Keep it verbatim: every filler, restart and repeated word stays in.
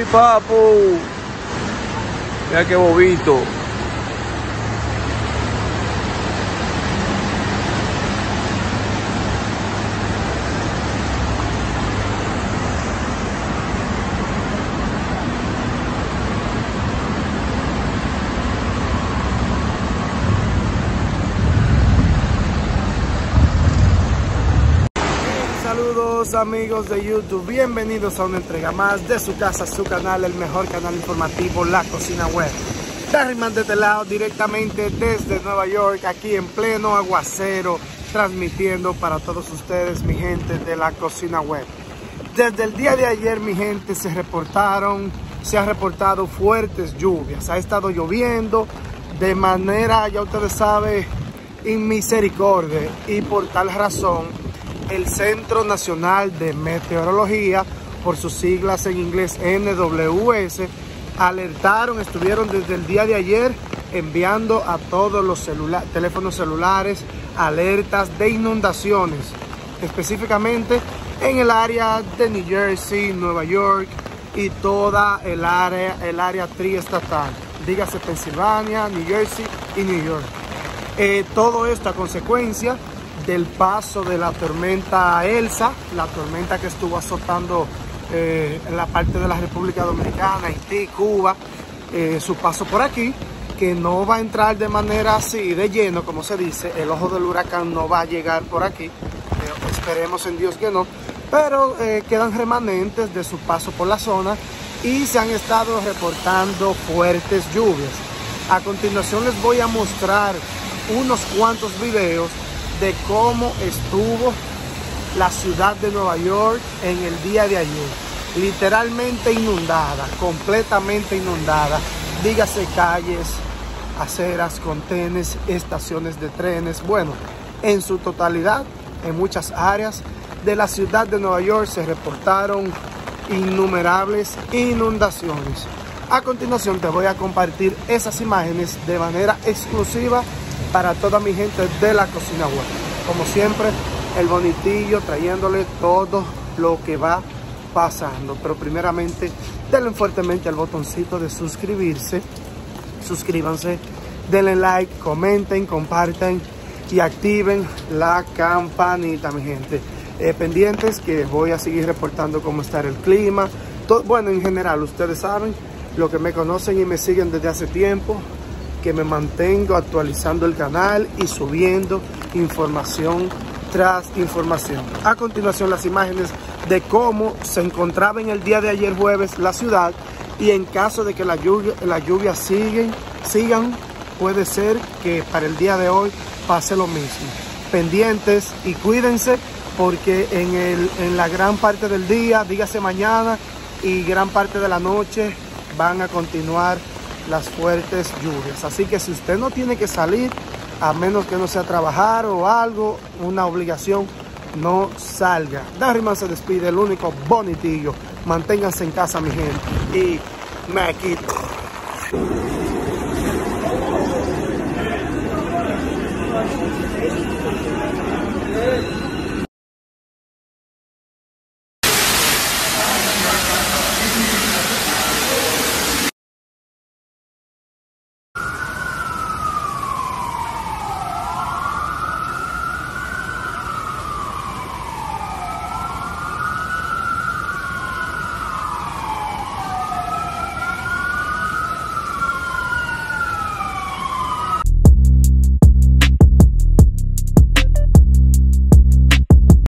papu. Mira qué bobito. Saludos amigos de YouTube, bienvenidos a una entrega más de su casa, su canal, el mejor canal informativo, La Cocina Web. Darryman de este lado, directamente desde Nueva York, aquí en pleno aguacero, transmitiendo para todos ustedes, mi gente de La Cocina Web. Desde el día de ayer, mi gente, se reportaron, se han reportado fuertes lluvias, ha estado lloviendo de manera, ya ustedes saben, inmisericordia, y por tal razón, el Centro Nacional de Meteorología, por sus siglas en inglés N W S, alertaron, estuvieron desde el día de ayer enviando a todos los celula- teléfonos celulares alertas de inundaciones, específicamente en el área de New Jersey, Nueva York y toda el área, el área triestatal, dígase Pensilvania, New Jersey y New York. Eh, todo esto a consecuencia del paso de la tormenta Elsa, la tormenta que estuvo azotando eh, en la parte de la República Dominicana, Haití, Cuba, eh, su paso por aquí, que no va a entrar de manera así, de lleno, como se dice, el ojo del huracán no va a llegar por aquí, eh, esperemos en Dios que no, pero eh, quedan remanentes de su paso por la zona y se han estado reportando fuertes lluvias. A continuación les voy a mostrar unos cuantos videos de cómo estuvo la ciudad de Nueva York en el día de ayer, literalmente inundada, completamente inundada, dígase calles, aceras, contenes, estaciones de trenes, bueno, en su totalidad, en muchas áreas de la ciudad de Nueva York se reportaron innumerables inundaciones. A continuación te voy a compartir esas imágenes de manera exclusiva para toda mi gente de La Cocina Web. Como siempre, el bonitillo trayéndole todo lo que va pasando. Pero primeramente, denle fuertemente al botoncito de suscribirse. Suscríbanse, denle like, comenten, compartan y activen la campanita, mi gente. Eh, pendientes que voy a seguir reportando cómo está el clima. Todo, bueno, en general, ustedes saben, lo que me conocen y me siguen desde hace tiempo, que me mantengo actualizando el canal y subiendo información tras información. A continuación, las imágenes de cómo se encontraba en el día de ayer jueves la ciudad, y en caso de que la lluvia, la lluvia siguen, sigan, puede ser que para el día de hoy pase lo mismo. Pendientes y cuídense, porque en, el, en la gran parte del día, dígase mañana y gran parte de la noche, van a continuar las fuertes lluvias. Así que si usted no tiene que salir, a menos que no sea trabajar o algo, una obligación, no salga. Darryman se despide, el único bonitillo. Manténganse en casa, mi gente, y me quito.